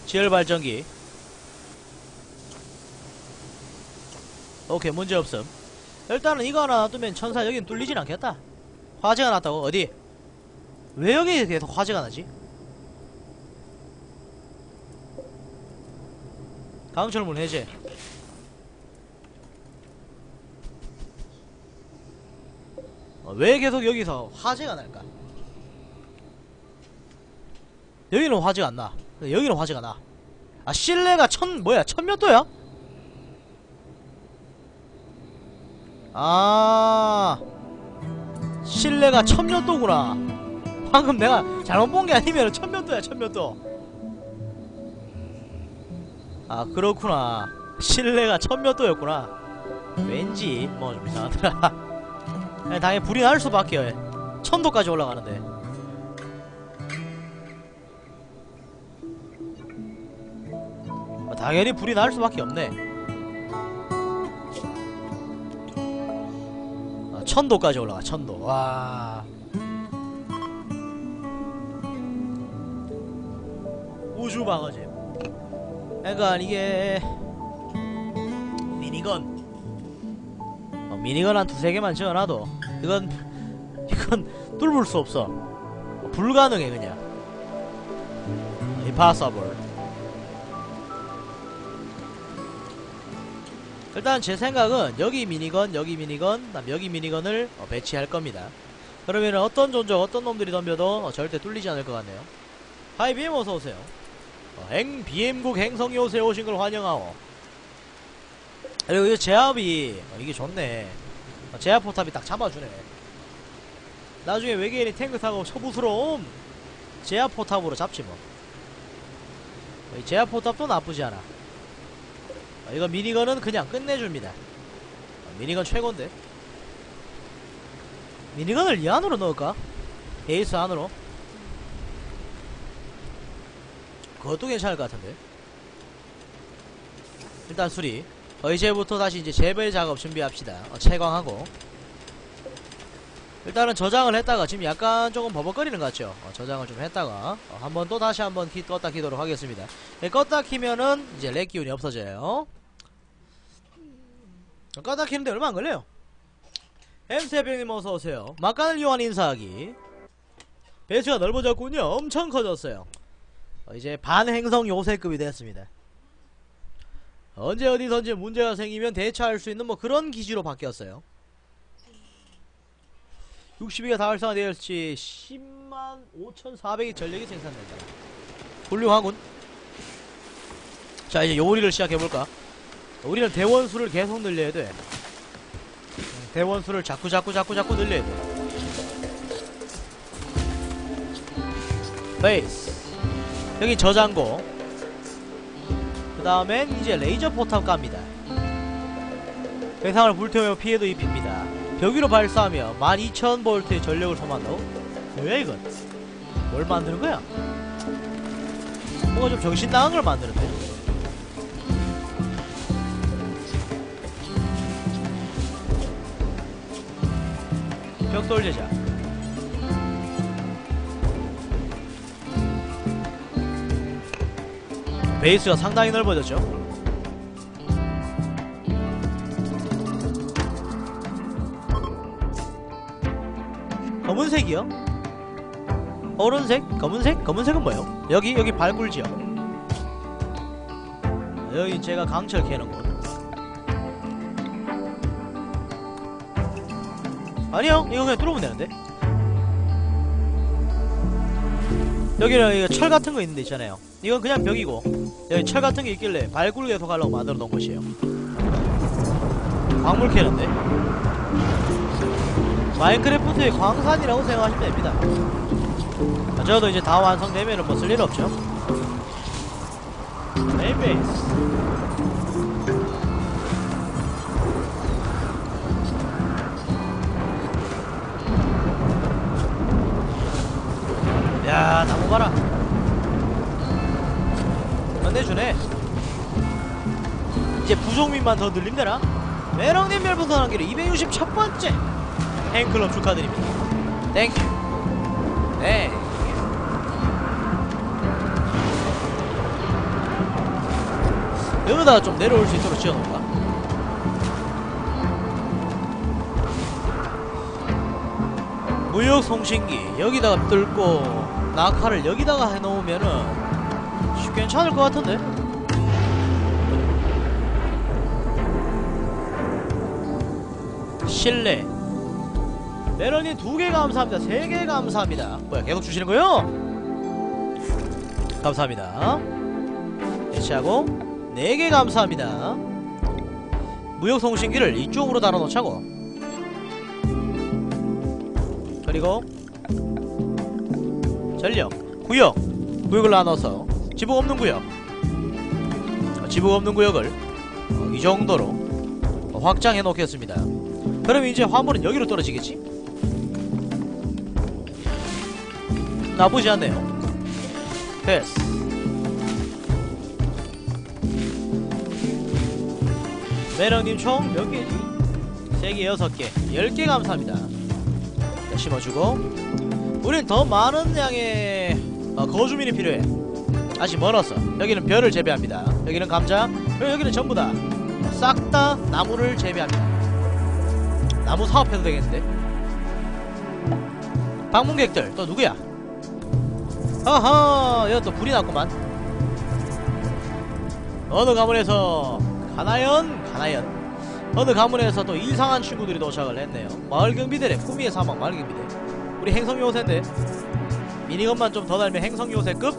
지열발전기. 오케이, 문제없음. 일단은 이거 하나 놔두면 천사 여긴 뚫리진 않겠다. 화재가 났다고? 어디? 왜 여기 계속 화재가 나지? 강철문 해제. 왜 계속 여기서 화재가 날까? 여기는 화재가 안 나. 여기는 화재가 나. 아, 실내가 천몇 도야? 아, 실내가 천몇 도구나. 방금 내가 잘못 본 게 아니면 천몇 도야, 천몇 도. 아, 그렇구나. 실내가 천몇 도였구나. 왠지 뭐 좀 이상하더라. 당연히 불이 날 수밖에. 1000도까지 올라가는데. 당연히 불이 날 수밖에 없네. 1000도까지 올라가. 1000도. 와. 우주 방어제. 그러니까 이게 미니건. 미니건 한 두세 개만 지어놔도 이건 뚫을 수 없어. 불가능해 그냥. impossible. 일단 제 생각은 여기 미니건, 여기 미니건, 여기 미니건을 배치할 겁니다. 그러면 어떤 존재, 어떤 놈들이 덤벼도 절대 뚫리지 않을 것 같네요. 하이 BM 어서오세요. BM국 행성 요새에 오신 걸 환영하오. 그리고 이 제압이 이게 좋네. 제압 포탑이 딱 잡아주네. 나중에 외계인이 탱크 타고 처부스러움 제압 포탑으로 잡지 뭐. 이 제압 포탑도 나쁘지 않아. 이거 미니건은 그냥 끝내줍니다. 미니건 최고인데. 미니건을 이 안으로 넣을까? 베이스 안으로? 그것도 괜찮을 것 같은데. 일단 수리. 이제부터 다시 이제 재배 작업 준비합시다. 채광하고. 일단은 저장을 했다가 지금 약간 조금 버벅거리는 것 같죠? 저장을 좀 했다가 한번 또 다시 한번 껐다 키도록 하겠습니다. 껐다 키면은 이제 렉 기운이 없어져요. 껐다 키는데 얼마 안 걸려요. 햄스해병님 어서오세요. 막간을 이용한 인사하기. 베이스가 넓어졌군요. 엄청 커졌어요. 이제 반행성 요새급이 됐습니다. 언제 어디선지 문제가 생기면 대처할 수 있는 뭐 그런 기지로 바뀌었어요. 62가 다 활성화되어 있을지 105,400의 전력이 생산된다. 훌륭하군. 자, 이제 요리를 시작해볼까? 우리는 대원수를 계속 늘려야 돼. 대원수를 자꾸 늘려야 돼. 베이스. 여기 저장고. 그 다음엔 이제 레이저 포탑 갑니다. 대상을 불태우며 피해도 입힙니다. 벽 위로 발사하며 12,000V의 전력을 소모한다고? 뭐야 이건? 뭘 만드는 거야? 뭔가 좀 정신 나간 걸 만드는데? 벽돌 제작. 베이스가 상당히 넓어졌죠. 검은색이요? 오른색? 검은색? 검은색은 뭐예요? 여기 발굴지요. 여기 제가 강철 캐는 곳. 아니요, 이거 그냥 뚫으면 되는데. 여기는 이거 철 같은 거 있는 데 있잖아요. 이건 그냥 벽이고 여기 철 같은 게 있길래 발굴 계속 하려고 만들어 놓은 곳이에요. 광물 캐는데 마인크래프트의 광산이라고 생각하시면 됩니다. 저도 이제 다 완성되면은 뭐 쓸 일 없죠. 메인베이스. 야, 나무 봐라. 끝내주네. 이제 부족민만 더 늘림되나? 매력님 별풍선 한개를 261번째 팬클럽 축하드립니다. 땡큐. 네. 여기다가 좀 내려올 수 있도록 지어놓을까? 무역 송신기 여기다가 뚫고 낙하를 여기다가 해놓으면은 괜찮을 것 같은데? 실내 메런님 2개 감사합니다. 3개 감사합니다. 뭐야 계속 주시는 거요? 감사합니다. 배치하고 4개 감사합니다. 무역송신기를 이쪽으로 달아놓자고. 그리고 전력 구역을 나눠서 지붕 없는 구역 지붕 없는 구역을 이 정도로 확장해 놓겠습니다. 그럼 이제 화물은 여기로 떨어지겠지? 나쁘지 않네요. 패스. 매력님 총 몇 개지? 3개, 6개, 10개 감사합니다. 자, 심어주고. 우린 더 많은 양의 거주민이 필요해. 아직 멀었어. 여기는 벼를 재배합니다. 여기는 감자, 그리고 여기는 전부 다 싹 다 나무를 재배합니다. 나무 사업해도 되겠는데? 방문객들 또 누구야? 허허, 여기 또 불이 났구만. 어느 가문에서 가나연 어느 가문에서 또 이상한 친구들이 도착을 했네요. 마을 경비들의 품위의 사막. 마을 경비대 우리 행성 요새인데 미니건만 좀 더 달면 행성 요새급?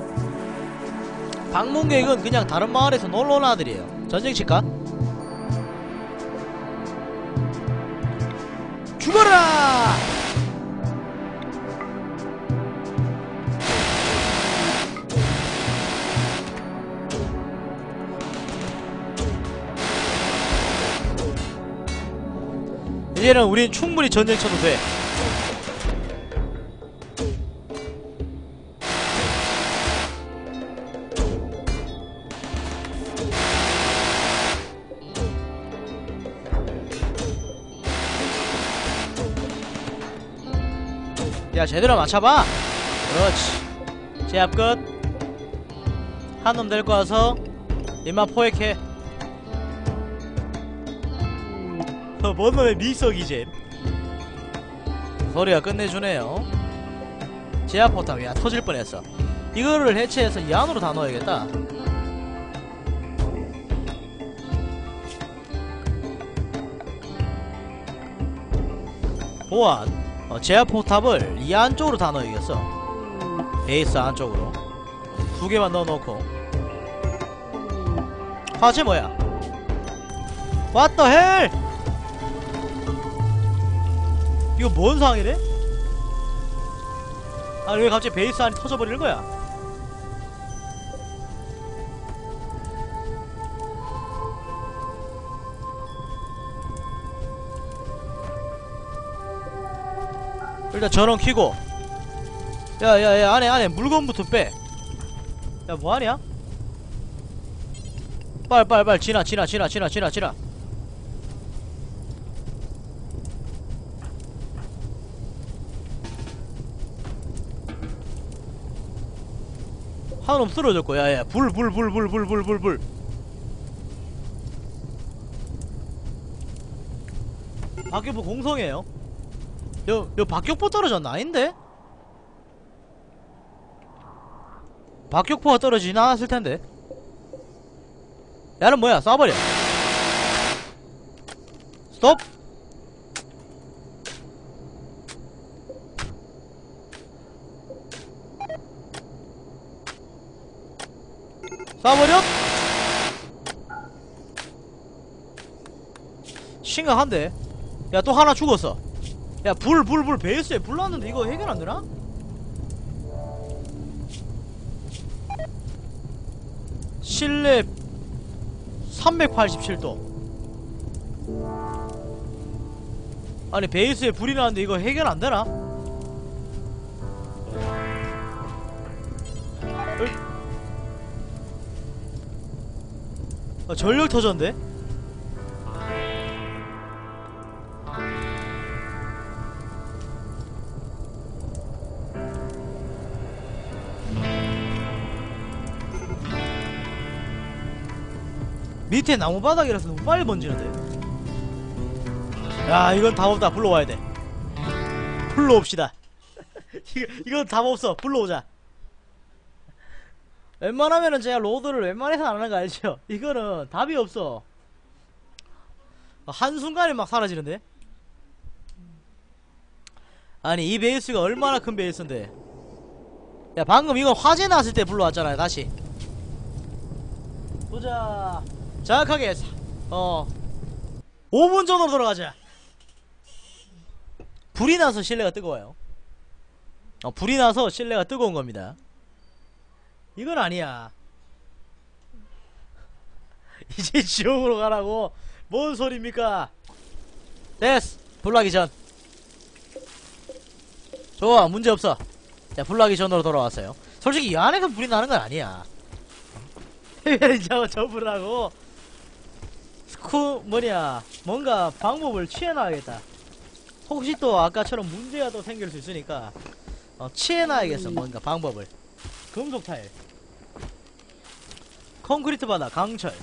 방문객은 그냥 다른 마을에서 놀러온 아들이에요. 전쟁 칠까? 죽어라! 이제는 우린 충분히 전쟁 쳐도 돼. 야, 제대로 맞춰봐. 그렇지. 제압 끝. 한 놈 데리고 와서 입만 포획해. 뭔 놈의 믹서기잼. 소리가 끝내주네요. 제압포탑. 야, 터질 뻔했어. 이거를 해체해서 이 안으로 다 넣어야겠다. 보안. 제압포탑을 이 안쪽으로 다 넣어야겠어. 베이스 안쪽으로 2개만 넣어놓고. 화재 뭐야? What the hell? 이거 뭔 상황이래? 아니 왜 갑자기 베이스 안이 터져버리는 거야? 일단 전원 켜고. 야야야, 안에 물건부터 빼. 야, 뭐하냐? 빨리 지나. 한 놈 쓰러졌고. 야야, 불. 박격포 공성이에요. 여 박격포 떨어졌나? 아닌데? 박격포가 떨어지진 않았을 텐데. 야는 뭐야? 쏴버려. 스톱. 쏴버려. 심각한데? 야, 또 하나 죽었어. 야, 불 베이스에 불 났는데 이거 해결 안 되나? 실내 387도. 아니, 베이스에 불이 나는데 이거 해결 안 되나? 전력 터졌는데? 밑에 나무 바닥이라서 너무 빨리 번지는데. 야, 이건 답 없다. 불러와야 돼. 불러옵시다. 이건 답 없어. 불러오자. 웬만하면은 제가 로드를 웬만해서 안 하는 거 알죠? 이거는 답이 없어. 한순간에 막 사라지는데? 아니, 이 베이스가 얼마나 큰 베이스인데. 야, 방금 이건 화재 났을 때 불러왔잖아요. 다시 보자. 정확하게 5분 전으로 돌아가자. 불이 나서 실내가 뜨거워요. 불이 나서 실내가 뜨거운 겁니다. 이건 아니야. 이제 지옥으로 가라고. 뭔 소리입니까? 됐어. 불나기 전. 좋아, 문제없어. 자, 불나기 전으로 돌아왔어요. 솔직히 이 안에서 불이 나는 건 아니야. 접을 하고 뭔가 방법을 취해놔야겠다. 혹시 또 아까처럼 문제가 또 생길 수 있으니까 취해놔야겠어. 뭔가 방법을. 금속 타일, 콘크리트 바닥, 강철.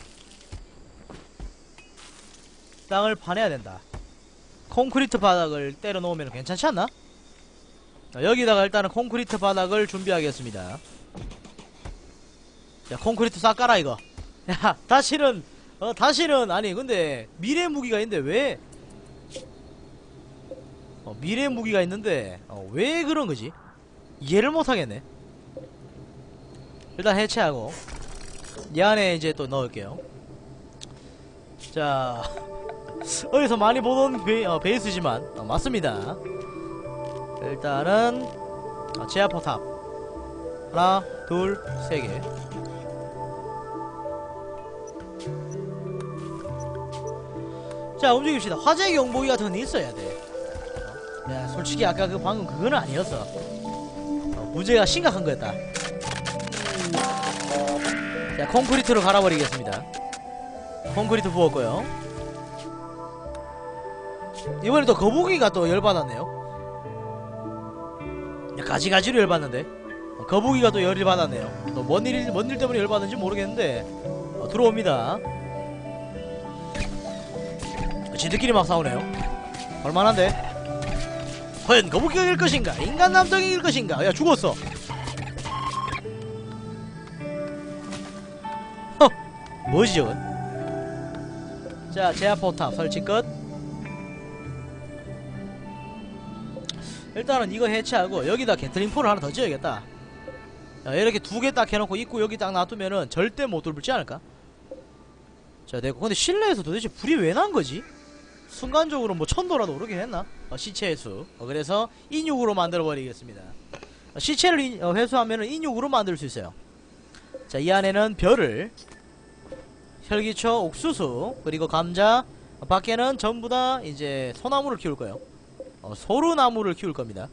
땅을 파내야 된다. 콘크리트 바닥을 때려 놓으면 괜찮지 않나? 여기다가 일단은 콘크리트 바닥을 준비하겠습니다. 야, 콘크리트 싹 깔아 이거. 야, 다시는 아니 근데 미래 무기가 있는데 왜 미래 무기가 있는데 왜 그런 거지? 이해를 못 하겠네. 일단 해체하고 이 안에 이제 또 넣을게요. 자, 어디서 많이 보던 베이스지만 맞습니다. 일단은 지하포탑 하나, 둘, 세 개. 자, 움직입시다. 화재 경보기 같은 건 있어야 돼. 야, 솔직히 아까 방금 그거는 아니었어. 문제가 심각한 거였다. 자, 콘크리트로 갈아버리겠습니다. 콘크리트 부었고요. 이번에 또 거북이가 또 열받았네요. 가지가지로 열받는데. 거북이가 또 열이 받았네요. 또 뭔 일 때문에 열받는지 모르겠는데 들어옵니다. 지들끼리 막 싸우네요. 얼마나인데? 과연 거북이가 이길 것인가? 인간 남성이 이길 것인가? 야, 죽었어. 뭐지 저건? 자, 제압포탑 설치 끝. 일단은 이거 해체하고 여기다 게틀링포를 하나 더 지어야겠다. 야, 이렇게 두 개 딱 해놓고 입구 여기 딱 놔두면은 절대 못 뚫지 않을까? 자, 내가 근데 실내에서 도대체 불이 왜 난 거지? 순간적으로 뭐 1000도라도 오르긴 했나? 시체의 수. 그래서 인육으로 만들어 버리겠습니다. 시체를 회수하면은 인육으로 만들 수 있어요. 자, 이 안에는 별을, 혈기초, 옥수수, 그리고 감자, 밖에는 전부 다 이제 소나무를 키울 거예요. 소루나무를 키울 겁니다.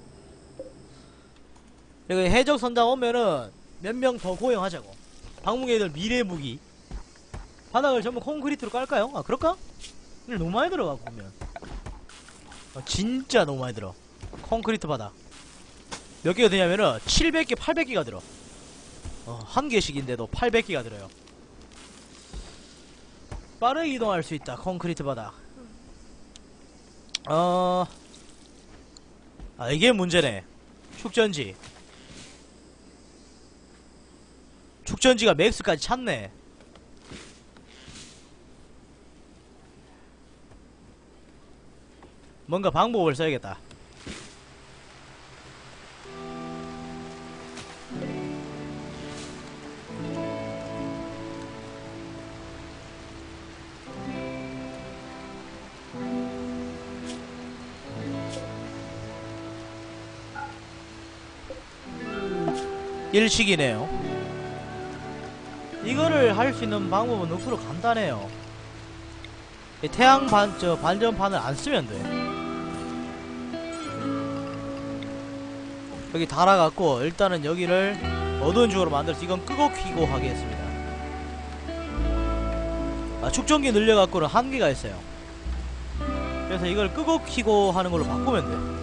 그리고 해적 선장 오면은 몇 명 더 고용하자고. 방문객들 미래 무기. 바닥을 전부 콘크리트로 깔까요? 아, 그럴까? 너무 많이 들어가 보면. 진짜 너무 많이 들어. 콘크리트 바닥 몇 개가 되냐면은 700개 800개가 들어. 한 개씩인데도 800개가 들어요. 빠르게 이동할 수 있다. 콘크리트 바닥. 이게 문제네. 축전지가 맥스까지 찼네. 뭔가 방법을 써야겠다. 일식이네요. 이거를 할 수 있는 방법은 늑수로 간단해요. 태양 반전판을 안 쓰면 돼. 여기 달아갖고 일단은 여기를 어두운 쪽으로 만들어서 이건 끄고 켜고 하겠습니다. 축전기 늘려갖고는 한계가 있어요. 그래서 이걸 끄고 켜고 하는 걸로 바꾸면 돼.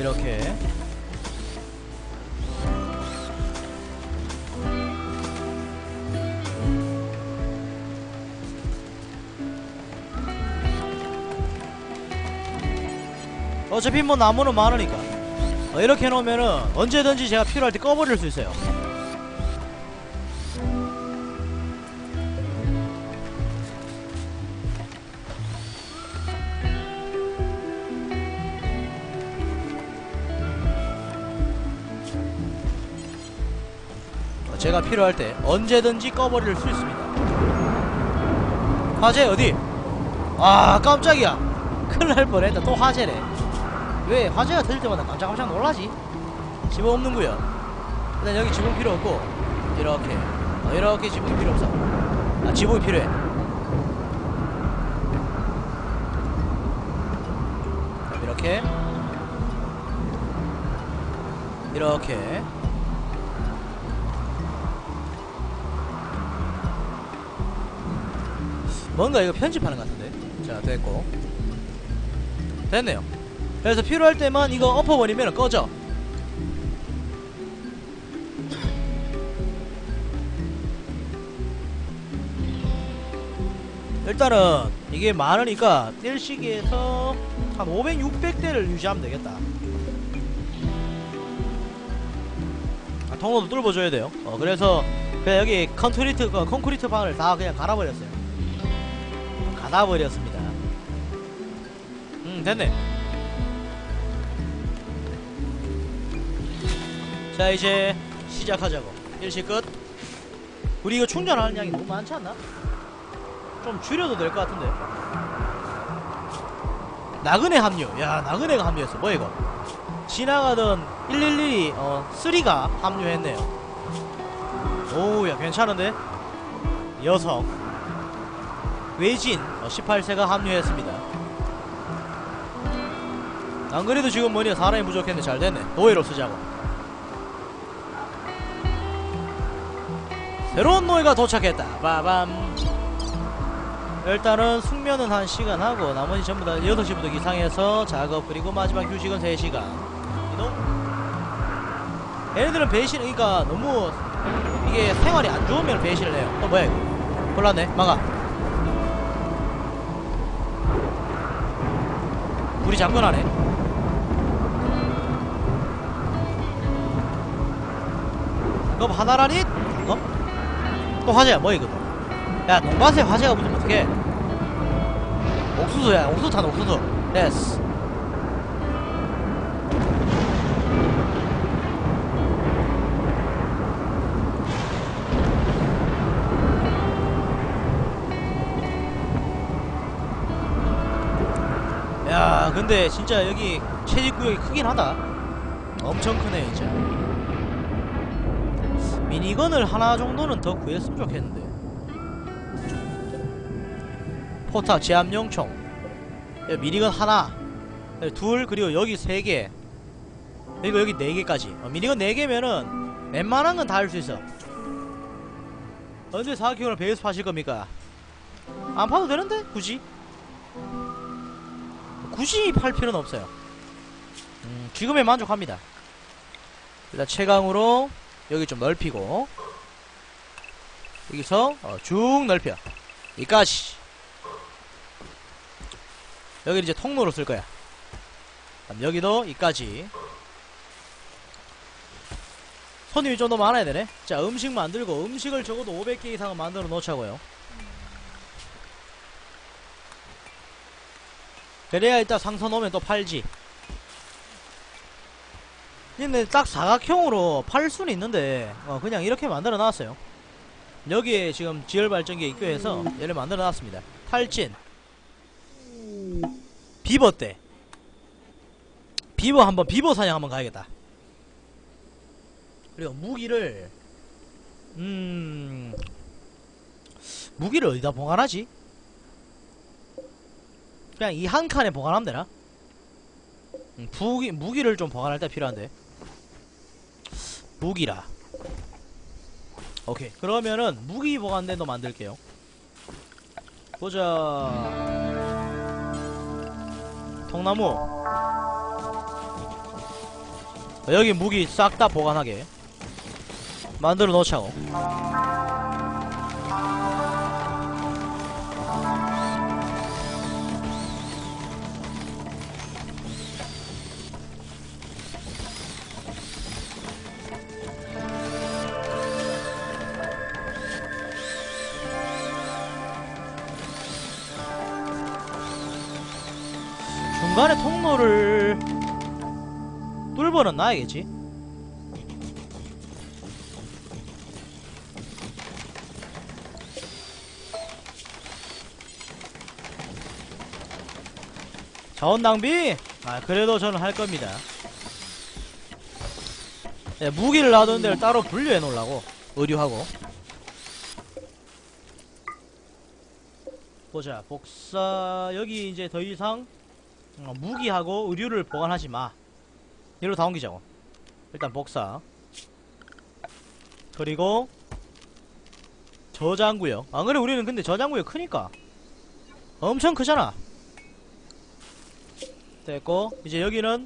이렇게. 어차피 뭐 나무는 많으니까 이렇게 해놓으면은 언제든지 제가 필요할 때 꺼버릴 수 있어요. 제가 필요할 때 언제든지 꺼버릴 수 있습니다. 화재 어디? 아 깜짝이야. 큰일 날 뻔했다. 또 화재래. 왜 화재가 터질 때마다 깜짝깜짝 놀라지? 지붕 없는구요. 일단 여기 지붕 필요 없고 이렇게 이렇게 지붕이 필요 없어. 아 지붕이 필요해. 이렇게 이렇게 뭔가 이거 편집하는 것 같은데. 자 됐고 됐네요. 그래서 필요할 때만 이거 엎어버리면 꺼져. 일단은 이게 많으니까 일시기에서 한 500, 600대를 유지하면 되겠다. 아, 통로도 뚫어줘야 돼요. 그래서 그냥 여기 콘크리트 방을 다 그냥 갈아버렸어요. 갈아버렸습니다. 됐네. 자 이제 시작하자고. 일시 끝. 우리 이거 충전하는 양이 너무 많지 않나? 좀 줄여도 될 것 같은데. 나그네 합류. 야 나그네가 합류했어. 뭐야 이거. 지나가던 111이 3가 합류했네요. 오야 괜찮은데. 여성 외진 18세가 합류했습니다. 안그래도 지금 뭐냐 사람이 부족했는데 잘됐네. 노예로 쓰자고. 새로운 노예가 도착했다. 빠밤. 일단은 숙면은 1시간 하고 나머지 전부 다 6시부터 기상해서 작업, 그리고 마지막 휴식은 3시간. 이동. 얘네들은 배신, 그러니까 너무 이게 생활이 안 좋으면 배신을 해요. 뭐야 이거. 골랐네. 막아. 불이 잠궈나네. 그럼 하나라니? 또 화재야. 뭐야 이거. 야 농밭에 화재가 붙으면 어떡해. 옥수수야. 옥수수 타는 옥수수. 됐어. 야 근데 진짜 여기 채집구역이 크긴 하다. 엄청 크네 진짜. 미니건을 하나 정도는 더 구했으면 좋겠는데. 포탑 제압용총. 미니건 하나, 둘, 그리고 여기 3개, 그리고 여기 4개까지. 미니건 4개면은 웬만한 건 다 할 수 있어. 언제 4kg을 베이스 파실 겁니까? 안 파도 되는데? 굳이 팔 필요는 없어요. 지금에 만족합니다. 일단 채광으로 여기 좀 넓히고, 여기서 쭉 넓혀. 여기까지. 여기 이제 통로로 쓸 거야. 그럼 여기도 이까지. 손님이 좀 더 많아야 되네. 자 음식 만들고, 음식을 적어도 500개 이상은 만들어 놓자고요. 그래야 일단 상선 오면 또 팔지. 근데 딱 사각형으로 팔 수는 있는데 그냥 이렇게 만들어 놨어요. 여기에 지금 지열발전기에 입교해서 얘를 만들어 놨습니다. 탈진, 비버 때 비버 사냥 한번 가야겠다. 그리고 무기를 무기를 어디다 보관하지? 그냥 이 한 칸에 보관하면 되나? 무기를 좀 보관할 때 필요한데. 무기라. 오케이. 그러면은 무기 보관대도 만들게요. 보자. 통나무. 여기 무기 싹 다 보관하게 만들어 놓자고. 중간에 통로를 뚫어는 놔야겠지. 자원 낭비? 아, 그래도 저는 할 겁니다. 네, 무기를 놔두는 데를 따로 분류해 놓으려고. 의류하고. 보자, 복사. 여기 이제 더 이상 무기하고 의류를 보관하지 마. 이리로 다 옮기자고. 일단 복사. 그리고 저장구역. 안 그래, 우리는 근데 저장구역 크니까 엄청 크잖아. 됐고, 이제 여기는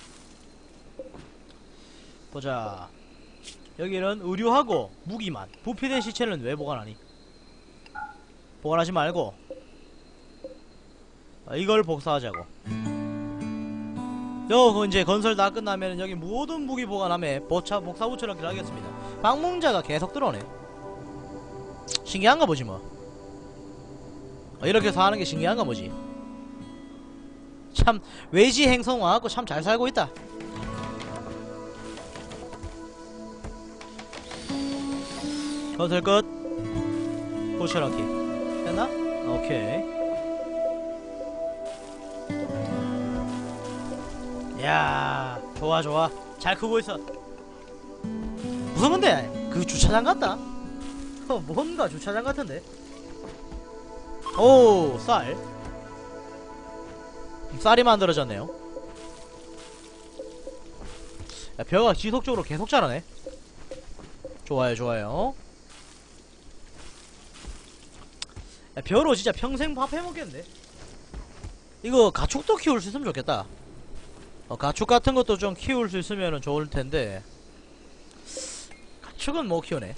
보자. 여기는 의류하고 무기만. 부패된 시체는 왜 보관하니? 보관하지 말고 이걸 복사하자고. 이제 건설 다 끝나면 여기 모든 무기 보관함에 복사 붙여넣기를 하겠습니다. 방문자가 계속 들어오네. 신기한가 보지 뭐. 이렇게 해서 하는 게 신기한가 보지. 참 외지 행성 와갖고 참 잘 살고 있다. 건설 끝. 붙여넣기 됐나? 오케이. 야, 좋아 좋아. 잘 크고 있어. 무슨 건데? 그 주차장 같다? 뭔가 주차장 같은데? 오, 쌀이 만들어졌네요. 야, 벼가 지속적으로 계속 자라네. 좋아요 좋아요. 야, 벼로 진짜 평생 밥 해먹겠는데? 이거 가축도 키울 수 있으면 좋겠다. 가축 같은 것도 좀 키울 수 있으면 좋을 텐데 가축은 못 키우네.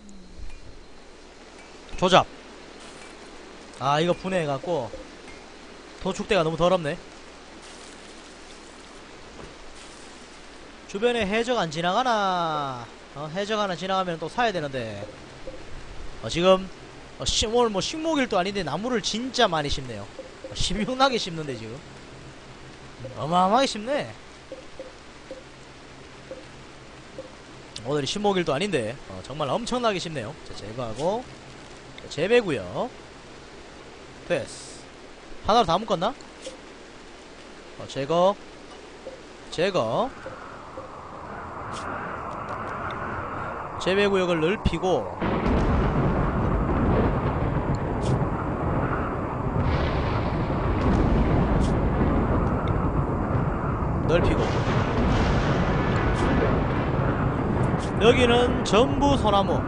조잡. 아, 이거 분해해갖고 도축대가 너무 더럽네. 주변에 해적 안 지나가나? 해적 하나 지나가면 또 사야 되는데. 지금 오늘 뭐 식목일도 아닌데 나무를 진짜 많이 심네요. 심흉나게 심는데 지금 어마어마하게 심네. 오늘이 신목일도 아닌데 정말 엄청나게 심네요. 자, 제거하고. 자, 재배구요. 됐어. 하나로 다 묶었나? 제거. 재배구역을 넓히고 여기는 전부 소나무.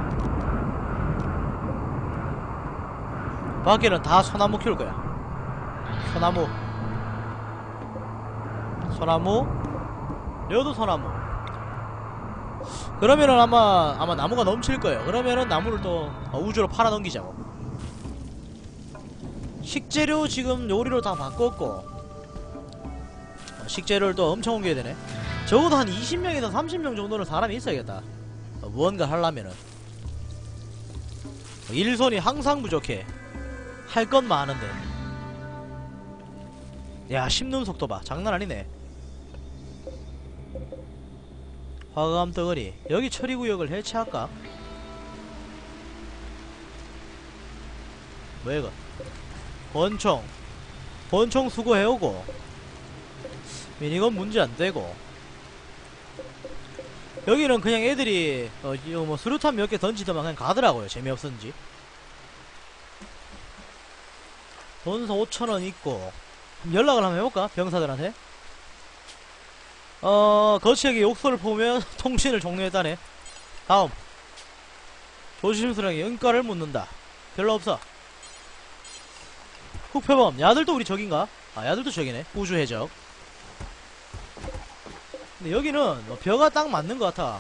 밖에는 다 소나무 키울 거야. 소나무 여도 소나무. 그러면은 아마 나무가 넘칠 거예요. 그러면은 나무를 또 우주로 팔아 넘기자고. 식재료 지금 요리로 다 바꿨고 식재료를 또 엄청 옮겨야 되네. 적어도 한 20명에서 30명 정도는 사람이 있어야겠다. 무언가 하려면은. 일손이 항상 부족해. 할 건 많은데. 야, 심는 속도 봐. 장난 아니네. 화감 덩어리. 여기 처리구역을 해체할까? 뭐 이거? 권총 수거해오고 미니건 문제 안되고. 여기는 그냥 애들이 이거 뭐 수류탄 몇 개 던지더만 그냥 가더라고요. 재미없었는지. 돈서 5,000원 있고. 연락을 한번 해볼까? 병사들한테. 거치에게 욕설을 보면 통신을 종료했다네. 다음. 조심스럽게 연가를 묻는다. 별로 없어. 흑표범. 야들도 우리 적인가? 아, 야들도 적이네. 우주 해적. 근데 여기는 뭐 벼가 딱 맞는 것 같아.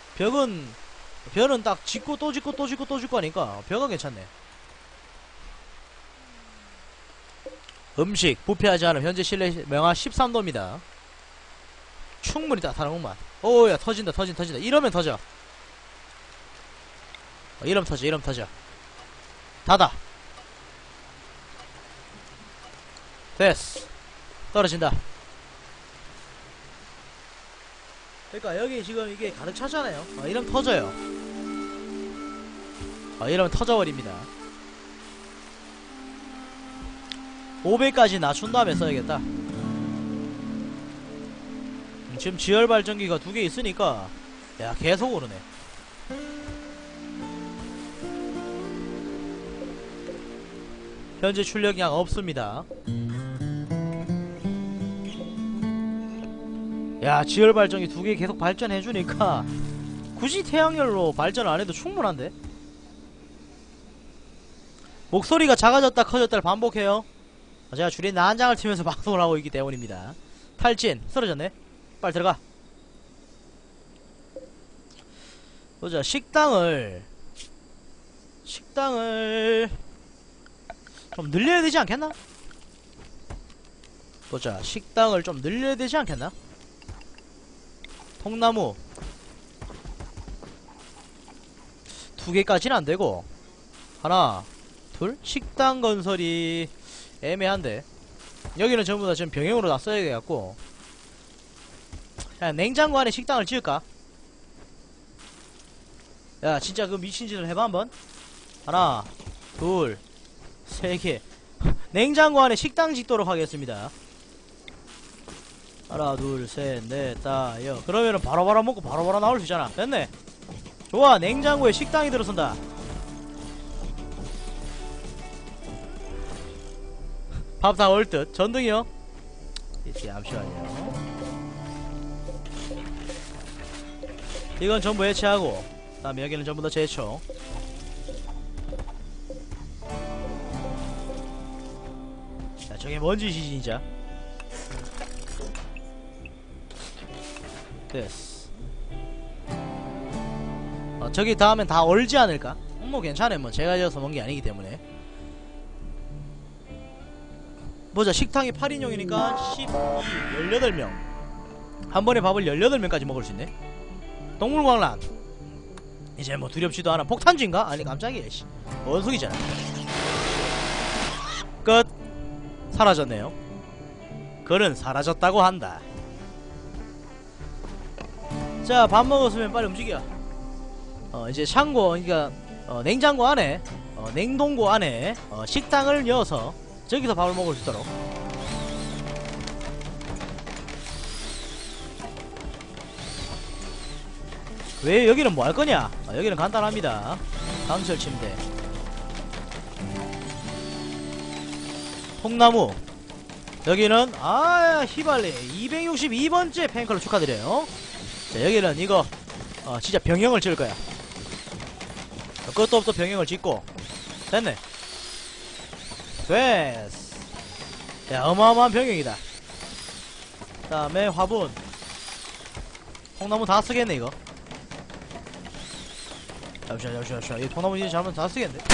벼는 딱 짓고 또 짓고 또 짓고 또 짓고 하니까 벼가 괜찮네. 음식 부패하지 않음. 현재 실내 명화 13도입니다. 충분히 따뜻하구만. 오야 터진다. 이러면 터져. 이러면 터져. 닫아. 됐어. 떨어진다. 그러니까 여기 지금 이게 가득 차잖아요. 이러면 터져요. 이러면 터져버립니다. 500까지 낮춘 다음에 써야겠다. 지금 지열 발전기가 2개 있으니까 야 계속 오르네. 현재 출력량 없습니다. 야 지열 발전기 2개 계속 발전해주니까 굳이 태양열로 발전 안해도 충분한데. 목소리가 작아졌다 커졌다를 반복해요. 제가 줄인 난장을 치면서 방송을 하고 있기 때문입니다. 탈진 쓰러졌네. 빨리 들어가. 보자. 식당을 좀 늘려야 되지 않겠나? 보자. 식당을 좀 늘려야 되지 않겠나? 통나무 2개까지는 안되고 하나 둘 식당 건설이 애매한데 여기는 전부 다 지금 병행으로 다 써야 돼갖고 그냥 냉장고 안에 식당을 지을까? 야 진짜 그 미친짓을 해봐 한번. 하나 둘 3개 냉장고 안에 식당 짓도록 하겠습니다. 하나 둘 셋 넷 다섯. 그러면은 바로바로 먹고 바로바로 나올 수 있잖아. 됐네. 좋아. 냉장고에 식당이 들어선다. 밥 다 얼듯. 전등이요. 잠시만요. 이건 전부 해체하고 다음에 여기는 전부 다 제초. 자 저게 뭔 짓이지 진짜. 됐어. 저기 다음엔 다 얼지 않을까? 뭐 괜찮아. 뭐 제가 지어서 먹은 게 아니기 때문에. 보자. 식당이 8인용이니까 12, 18명 한 번에 밥을 18명까지 먹을 수 있네. 동물광란 이제 뭐 두렵지도 않아. 폭탄주인가? 아니 깜짝이야 씨. 원숭이잖아. 끝. 사라졌네요. 그는 사라졌다고 한다. 자 밥 먹었으면 빨리 움직여. 이제 창고 그러니까 냉장고 안에 냉동고 안에 식당을 여어서 저기서 밥을 먹을 수 있도록. 왜 여기는 뭐 할 거냐? 여기는 간단합니다. 강철 침대, 통나무. 여기는 히발리 262번째 팬클럽 축하드려요. 자 여기는 이거 진짜 병영을 지을 거야. 끝도 없어 병영을 짓고. 됐네. 됐어. 야 어마어마한 병영이다. 그 다음에 화분. 통나무 다 쓰겠네 이거. 잠시만 이 통나무 이제 잘못 다 쓰겠네.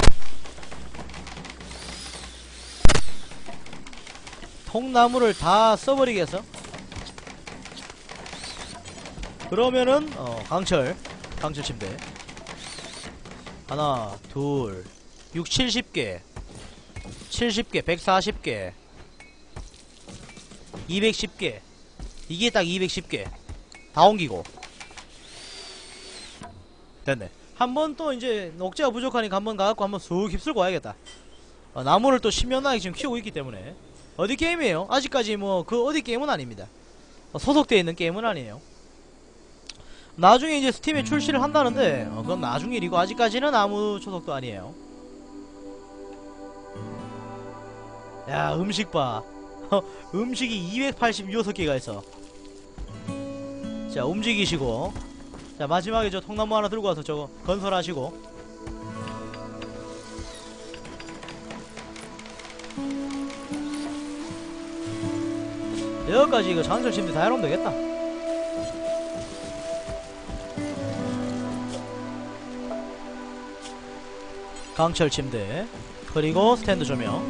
통나무를 다 써버리겠어. 그러면은 강철 침대 하나 둘 6, 70개 140개 210개 이게 딱 210개 다 옮기고. 됐네. 한번 또 이제 녹재가 부족하니까 한번 가갖고 한번 쑥 휩쓸고 와야겠다. 나무를 또 신명나게 지금 키우고 있기 때문에. 어디 게임이에요? 아직까지 뭐 그 어디 게임은 아닙니다. 소속되어 있는 게임은 아니에요. 나중에 이제 스팀에 출시를 한다는데 그건 나중 일이고 아직까지는 아무 소속도 아니에요. 야 음식 봐. 음식이 286개가 있어. 자 움직이시고. 자 마지막에 저 통나무 하나 들고 와서 저거 건설하시고. 여기까지 이거 장철 침대 다 해놓으면 되겠다. 강철 침대 그리고 스탠드 조명.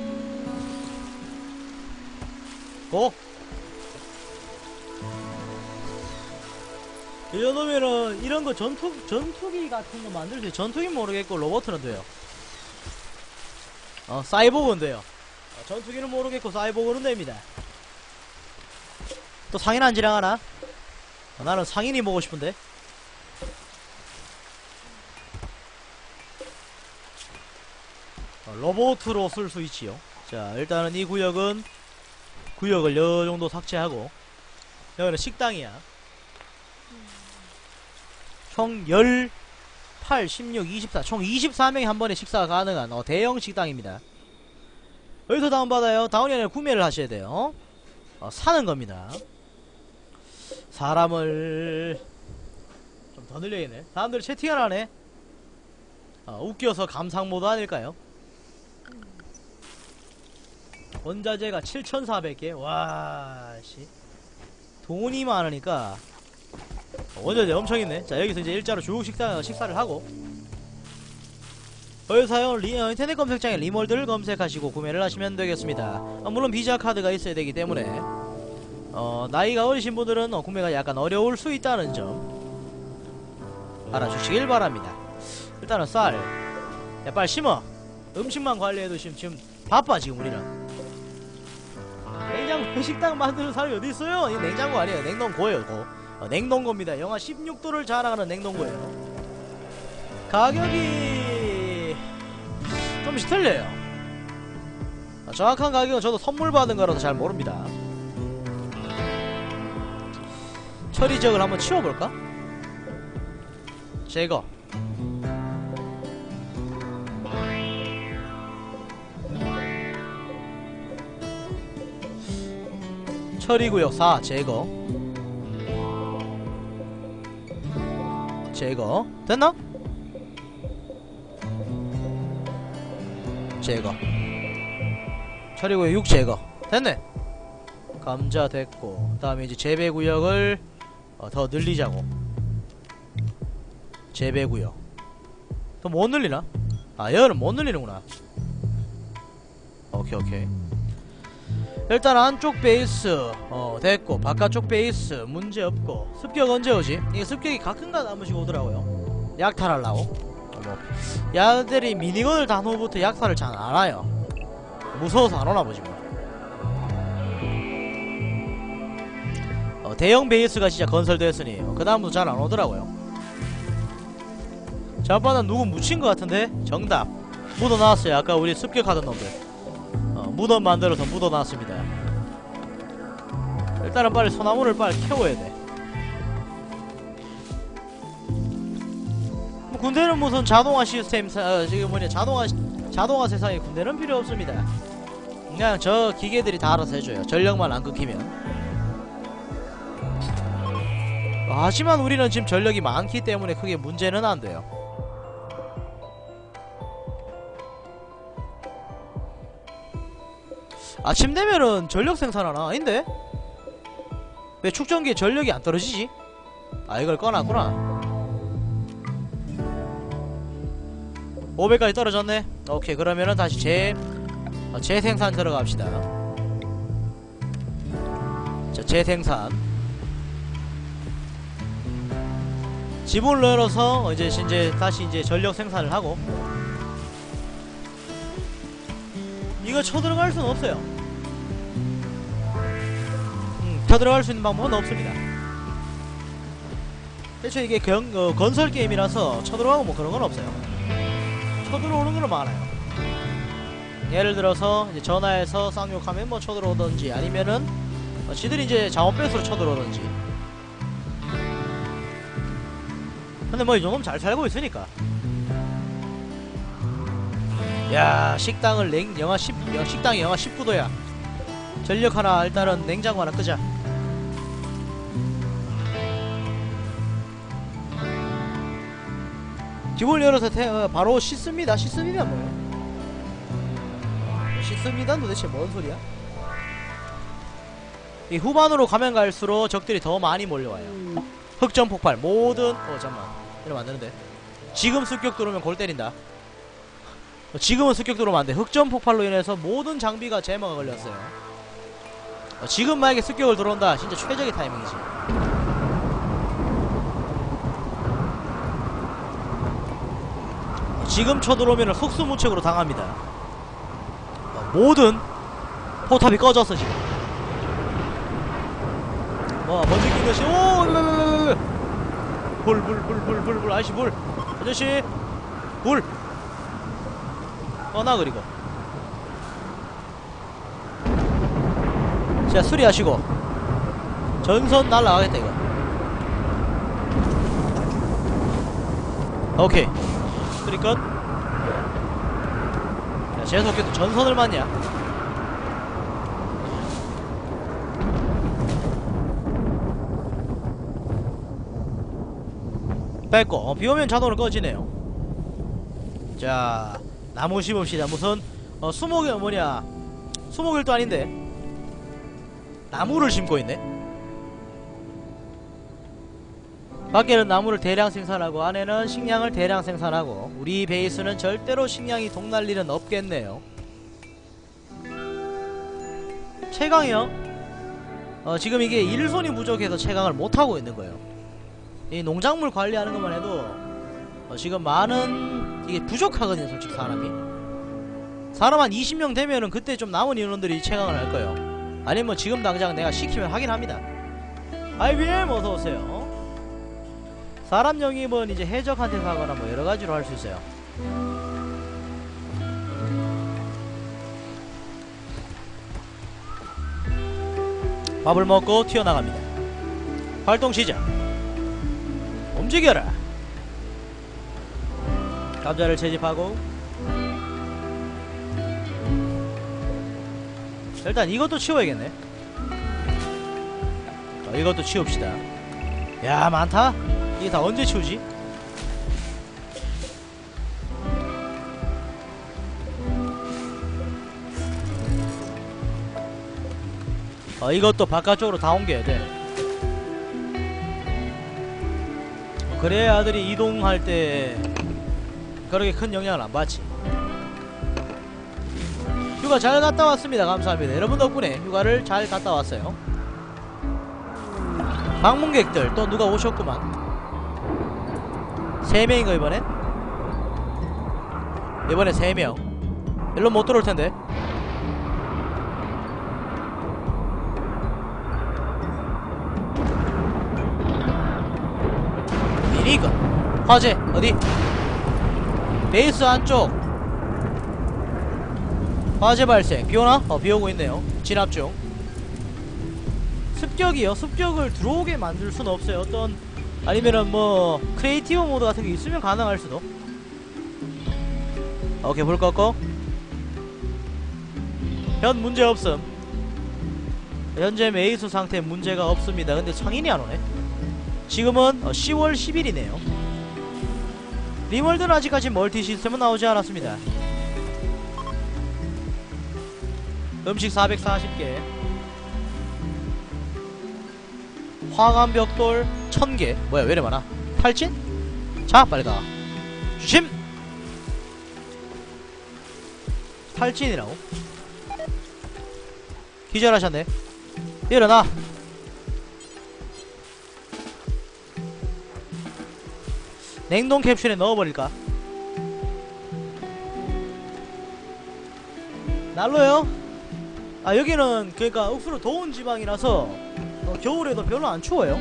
고! 이 정도면은 이런거 전투기 같은거 만들 수 있어요. 전투기 모르겠고 로버트는 돼요. 사이보그는 돼요. 전투기는 모르겠고 사이보그는 됩니다. 또 상인 안 지나가나? 나는 상인이 보고 싶은데. 로봇으로 쓸 수 있지요. 자, 일단은 이 구역을 요 정도 삭제하고, 여기는 식당이야. 총 18, 16, 24, 총 24명이 한 번에 식사가 가능한 대형 식당입니다. 여기서 다운받아요. 다운이 아니라 구매를 하셔야 돼요. 사는 겁니다. 사람을 좀 더 늘려야겠네. 사람들이 채팅을 하네. 웃겨서 감상모드 아닐까요? 원자재가 7,400개. 와씨 돈이 많으니까 원자재 엄청 있네. 자, 여기서 이제 일자로 중국 식사를 하고, 여기서요 인터넷 검색창에 리몰드를 검색하시고 구매를 하시면 되겠습니다. 물론 비자 카드가 있어야 되기 때문에 나이가 어리신 분들은 구매가 약간 어려울 수 있다는 점 알아주시길 바랍니다. 일단은 쌀, 야 빨리 심어. 음식만 관리해도 지금 바빠. 지금 우리는 냉장고 식당 만드는 사람이 어디 있어요? 이 냉장고 아니에요. 냉동고예요. 냉동고입니다. 영하 16도를 자랑하는 냉동고예요. 가격이 좀씩 틀려요. 정확한 가격은 저도 선물 받은 거라서 잘 모릅니다. 처리 지역을 한번 치워볼까? 제거. 처리구역 4 제거. 제거 됐나? 제거. 처리구역 6 제거 됐네. 감자 됐고, 그 다음에 이제 재배구역을 더 늘리자고. 재배구역 또 못 늘리나? 여기는 못 늘리는구나. 오케이. 일단 안쪽 베이스 됐고, 바깥쪽 베이스 문제없고. 습격 언제 오지? 이게 습격이 가끔가다 한 번씩 오더라고요. 약탈하려고. 야들이 미니건을 단 후부터 약탈을 잘 안 와요. 무서워서 안 오나 보지 뭐. 대형 베이스가 진짜 건설됐으니 그 다음부터 잘 안 오더라고요. 잠깐만, 누구 묻힌 것 같은데? 정답. 묻어놨어요. 아까 우리 습격하던 놈들. 무덤 만들어서 묻어놨습니다. 일단은 빨리 소나무를 빨리 캐워야 돼. 군대는 무슨 자동화 시스템, 지금 뭐냐, 자동화 세상에 군대는 필요 없습니다. 그냥 저 기계들이 다 알아서 해줘요. 전력만 안 끊기면. 하지만 우리는 지금 전력이 많기 때문에 크게 문제는 안 돼요. 아침 되면은 전력 생산하나? 아닌데? 왜 축전기에 전력이 안 떨어지지? 이걸 꺼놨구나. 500까지 떨어졌네. 오케이, 그러면은 다시 재생산 들어갑시다. 자, 재생산. 지붕을 열어서 이제 다시 전력 생산을 하고. 이거 쳐들어갈 수는 없어요. 쳐들어갈 수 있는 방법은 없습니다. 대체 이게 건설 게임이라서 쳐들어가고 뭐 그런 건 없어요. 쳐들어오는 건 많아요. 예를 들어서 이제 전화해서 쌍욕하면 뭐 쳐들어오던지, 아니면은 지들이 이제 자원배수로 쳐들어오던지. 근데 뭐 이 정도면 잘 살고 있으니까. 야, 식당을 식당이 영하 19도야. 전력 하나, 일단은 냉장고 하나 끄자. 기본 열어서 바로 씻습니다. 씻습니다 뭐예요? 씻습니다는 도대체 뭔 소리야? 이 후반으로 가면 갈수록 적들이 더 많이 몰려와요. 흑점 폭발 모든 잠깐만, 이러면 안되는데. 지금 습격 들어오면 골 때린다. 지금은 습격 들어오면 안돼. 흑점 폭발로 인해서 모든 장비가 제모가 걸렸어요. 지금 만약에 습격을 들어온다 진짜 최적의 타이밍이지. 지금 쳐들어오면 속수무책으로 당합니다. 모든 포탑이 꺼졌어 지금. 먼저 낀 것이 불 아저씨 불 아저씨 불 꺼나. 그리고 자 수리하시고 전선 날라가겠다 이거. 오케이 수리 끝. 자 재수없게도 전선을 맞냐. 뺐고 비오면 자동으로 꺼지네요. 자 나무 심읍시다. 무슨 수목이 뭐냐 수목일도 아닌데 나무를 심고 있네. 밖에는 나무를 대량 생산하고 안에는 식량을 대량 생산하고 우리 베이스는 절대로 식량이 동날 일은 없겠네요. 채광이요? 지금 이게 일손이 부족해서 채광을 못하고 있는 거예요. 이 농작물 관리하는 것만 해도 지금 많은 이게 부족하거든요. 솔직히 사람 한 20명 되면은 그때 좀 남은 인원들이 채광을 할 거예요. 아니면 지금 당장 내가 시키면 하긴 합니다. IBM 어서오세요. 사람 영입은 이제 해적한테서 하거나 뭐 여러가지로 할 수 있어요. 밥을 먹고 튀어나갑니다. 활동 시작. 움직여라. 감자를 채집하고 일단 이것도 치워야겠네. 이것도 치웁시다. 야 많다. 이게 다 언제 치우지? 이것도 바깥쪽으로 다 옮겨야 돼. 그래야 아들이 이동할 때 그렇게 큰 영향을 안 받지. 휴가 잘 갔다 왔습니다. 감사합니다. 여러분 덕분에 휴가를 잘 갔다 왔어요. 방문객들 또 누가 오셨구만. 3명인가 이번엔? 이번엔 3명. 일로 못 들어올 텐데. 미니건 화재 어디? 베이스 안쪽 화재 발생. 비오나? 비오고 있네요. 진압 중. 습격이요. 습격을 들어오게 만들 수는 없어요. 어떤 아니면은 뭐 크리에이티브 모드 같은 게 있으면 가능할 수도. 오케이 불 껐고. 현 문제 없음. 현재 메이수 상태 문제가 없습니다. 근데 창인이 안 오네. 지금은 10월 10일이네요 리월드는 아직까지 멀티 시스템은 나오지 않았습니다. 음식 440개, 화감 벽돌 1000개. 뭐야 왜 이래 많아? 탈진? 자 빨리 가. 주심! 탈진이라고? 기절하셨네. 일어나. 냉동 캡슐에 넣어버릴까? 난로요? 여기는 그러니까 억수로 더운 지방이라서 겨울에도 별로 안 추워요.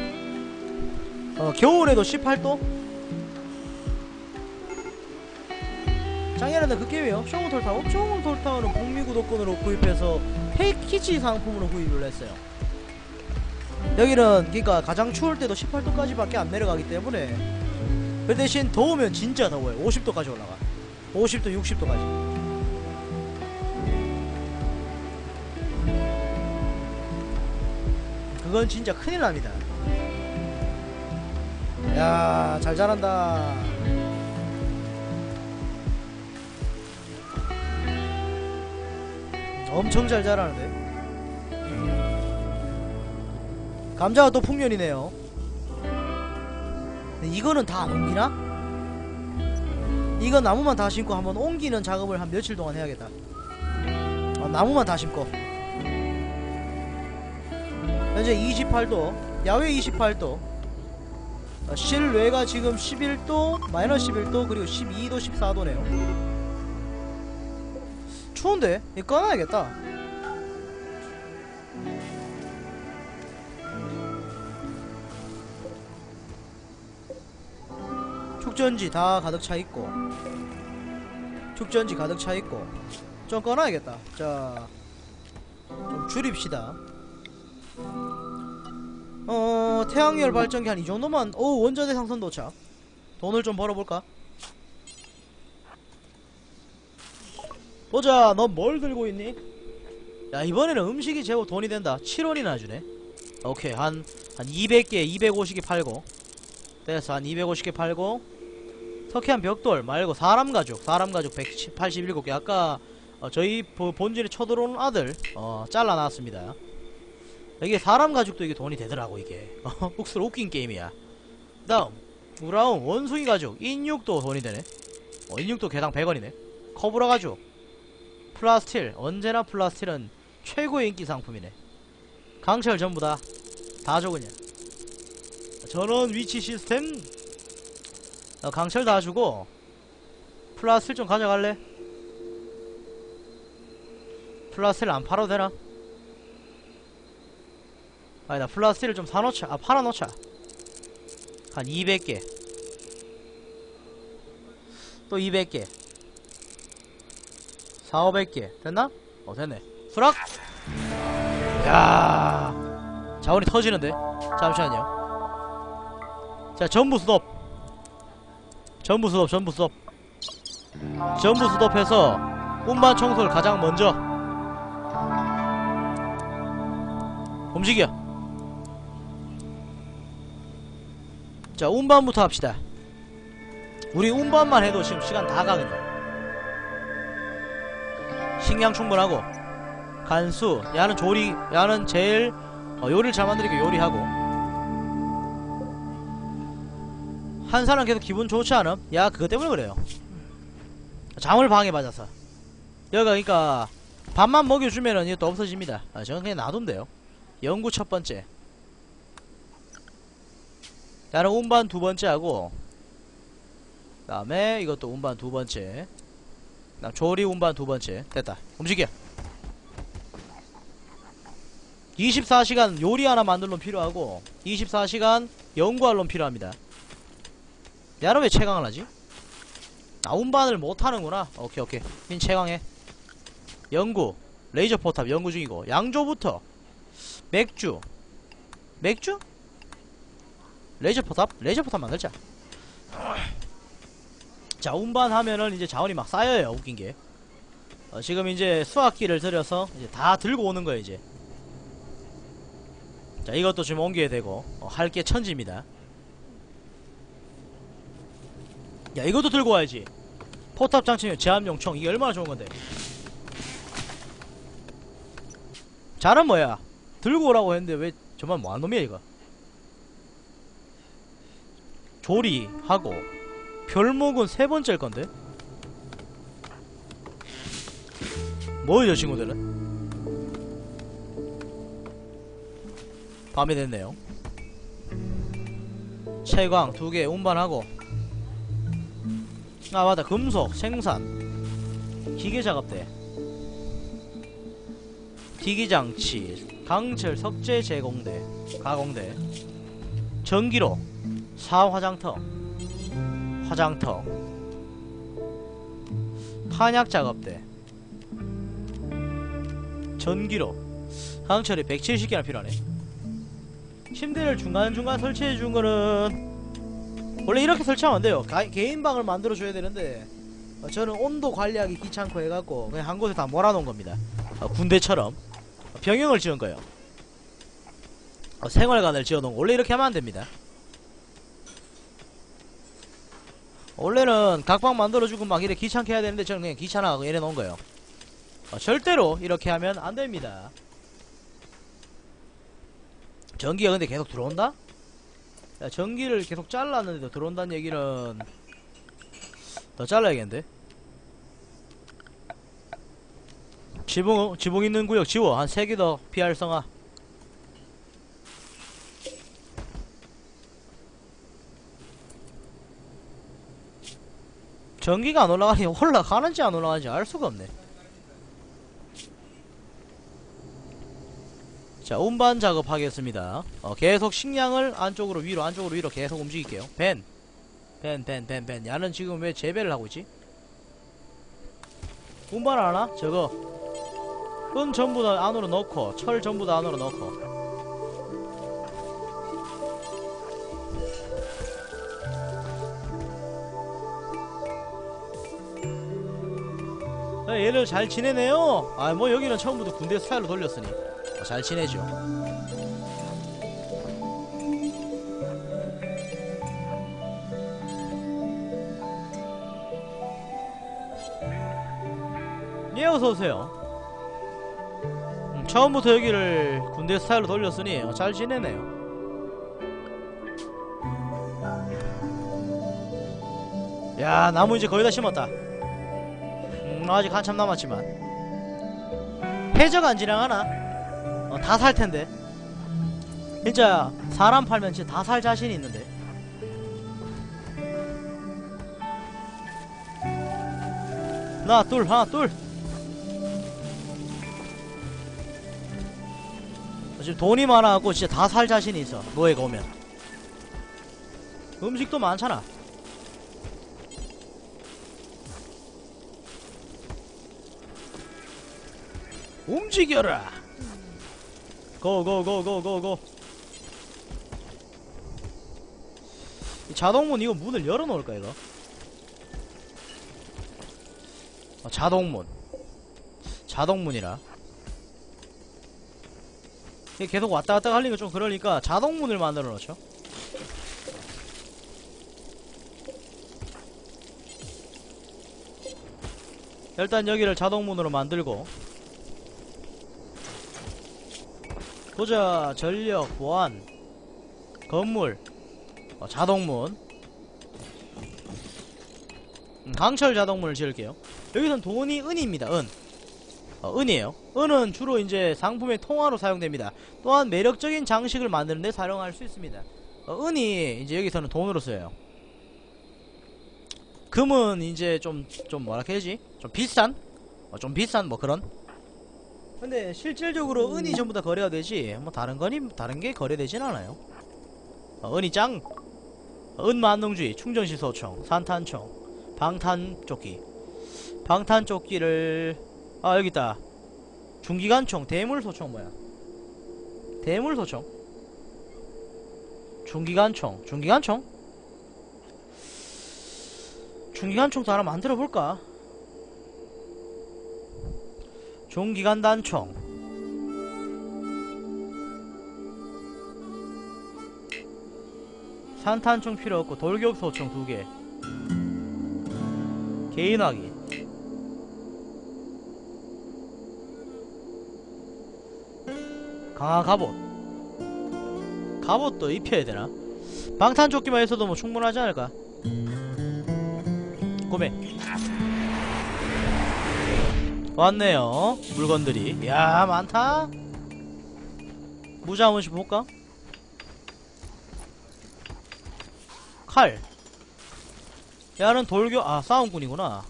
겨울에도 18도? 작년에는 그게 왜요? 쇼문톨타워? 쇼문톨타워는 북미구독권으로 구입해서 패키지 상품으로 구입을 했어요. 여기는 그러니까 가장 추울 때도 18도까지 밖에 안 내려가기 때문에 그 대신 더우면 진짜 더워요. 50도까지 올라가. 50도 60도까지. 그건 진짜 큰일 납니다. 야, 잘 자란다. 엄청 잘 자라는데. 감자가 또 풍년이네요. 근데 이거는 다 안 옮기나? 이거 나무만 다 심고 한번 옮기는 작업을 한 며칠 동안 해야겠다. 나무만 다 심고. 현재 28도, 야외 28도, 실외가 지금 11도, 마이너스 11도, 그리고 12도, 14도네요. 추운데? 이거 꺼놔야겠다. 축전지 다 가득 차있고, 축전지 가득 차있고. 좀 꺼놔야겠다. 자, 좀 줄입시다. 태양열 발전기 한 이 정도만. 오, 원자대 상선 도착. 돈을 좀 벌어볼까? 보자, 너 뭘 들고 있니? 야, 이번에는 음식이 제법 돈이 된다. 7원이나 주네. 오케이, 한 200개, 250개 팔고. 됐어, 한 250개 팔고. 터키한 벽돌 말고 사람 가죽 187개. 아까 저희 본진에 쳐들어오는 아들 잘라놨습니다. 이게 사람 가죽도 이게 돈이 되더라고. 이게 욱수로 웃긴 게임이야. 다음 브라운 원숭이 가죽 인육도 돈이 되네. 인육도 개당 100원이네 커브라 가죽 플라스틸, 언제나 플라스틸은 최고의 인기 상품이네. 강철 전부 다 줘 그냥. 전원 위치 시스템 강철 다 주고. 플라스틸 좀 가져갈래? 플라스틸 안 팔아도 되나? 아니다, 플라스틸을 좀 사놓자. 팔아놓자. 한 200개 또 200개 4,500개 됐나? 됐네. 수락! 야, 자원이 터지는데? 잠시만요. 자, 전부 수톱 수톱해서 운반 청소를 가장 먼저 움직여. 자, 운반부터 합시다. 우리 운반만 해도 지금 시간 다 가. 그냥 식량 충분하고. 간수, 야는 제일 요리를 잘 만드니까 요리하고. 한 사람 계속 기분 좋지 않음? 야, 그거 때문에 그래요. 잠을 방해받아서. 여기가 그니까 밥만 먹여주면은 이것도 없어집니다. 저는 그냥 놔둔대요. 연구 첫 번째. 나는 운반 두 번째 하고, 그 다음에 이것도 운반 두 번째, 그다음 조리 운반 두 번째. 됐다. 움직여. 24시간 요리 하나 만들 놈 필요하고 24시간 연구할 놈 필요합니다. 야는 왜 채광을 하지? 운반을 못하는구나. 오케이 닌 채광해. 연구 레이저 포탑 연구 중이고. 양조부터 맥주 레이저 포탑 만들자. 자, 운반하면은 이제 자원이 막 쌓여요. 웃긴게 지금 이제 수확기를 들여서 이제 다 들고 오는 거예요. 이제 자, 이것도 지금 옮겨야 되고. 할 게 천지입니다. 야, 이것도 들고 와야지. 포탑 장치용 제압용 총. 이게 얼마나 좋은건데. 자는 뭐야, 들고 오라고 했는데 왜 정말 뭐하는 놈이야 이거. 조리하고. 별목은 세 번째일 건데. 뭐예요 친구들은. 밤이 됐네요. 채광 2개 운반하고. 맞다, 금속 생산 기계작업대 기기장치 강철 석재 제공대 가공대 전기로 화장터 탄약작업대 전기로 강철이 170개나 필요하네. 침대를 중간중간 설치해준 거는 원래 이렇게 설치하면 안돼요. 개인방을 만들어줘야 되는데 저는 온도 관리하기 귀찮고 해갖고 그냥 한 곳에 다 몰아놓은 겁니다. 군대처럼 병영을 지은 거예요. 생활관을 지어놓은 거. 원래 이렇게 하면 안됩니다. 원래는 각방 만들어주고 막 이래 귀찮게 해야 되는데 저는 그냥 귀찮아하고 이래 놓은 거예요. 절대로 이렇게 하면 안됩니다. 전기가 근데 계속 들어온다? 야, 전기를 계속 잘랐는데도 들어온다는 얘기는 더 잘라야겠는데. 지붕 있는 구역 지워. 한 3개 더 피할성아. 전기가 안 올라가니 올라가는지 안 올라가는지 알 수가 없네. 자, 운반 작업하겠습니다. 계속 식량을 안쪽으로 위로 계속 움직일게요. 벤. 야는 지금 왜 재배를 하고 있지? 운반 안 하나? 저거. 은 전부 다 안으로 넣고, 철 전부 다 안으로 넣고. 얘를 잘 지내네요. 아, 뭐 여기는 처음부터 군대 스타일로 돌렸으니 잘 지내죠. 예, 어서오세요. 처음부터 여기를 군대 스타일로 돌렸으니 잘 지내네요. 야, 나무 이제 거의 다 심었다. 아직 한참 남았지만 해저가 안 지나가나? 다 살텐데. 진짜 사람 팔면 진짜 다 살 자신이 있는데. 하나 둘. 지금 돈이 많아갖고 진짜 다 살 자신이 있어. 노예가 오면 음식도 많잖아. 움직여라. 고고고고고고. 이 자동문 이거 문을 열어놓을까 이거? 자동문이라 이게 계속 왔다갔다 하려니까 좀 그러니까 자동문을 만들어 놓죠. 일단 여기를 자동문으로 만들고 보자. 전력, 보안, 건물, 자동문, 강철 자동문을 지을게요. 여기선 돈이 은입니다. 은이에요. 은은 주로 이제 상품의 통화로 사용됩니다. 또한 매력적인 장식을 만드는데 사용할 수 있습니다. 은이 이제 여기서는 돈으로 써요. 금은 이제 좀 뭐라 해야지? 좀 비싼 뭐 그런. 근데 실질적으로 은이 전부 다 거래가 되지 뭐 다른 게 거래되진 않아요. 은이 짱. 은만능주의, 충전시 소총, 산탄총, 방탄조끼. 방탄조끼를 여기있다. 중기관총, 대물소총 뭐야? 대물소총? 중기관총도 하나 만들어볼까? 중기관단총, 산탄총 필요없고 돌격소총 2개, 개인화기, 강화갑옷. 갑옷도 입혀야되나? 방탄조끼만 있어도 뭐 충분하지 않을까? 고메 왔네요. 물건들이 야 많다. 모자 한 번씩 볼까? 칼. 야는 돌격 싸움꾼이구나.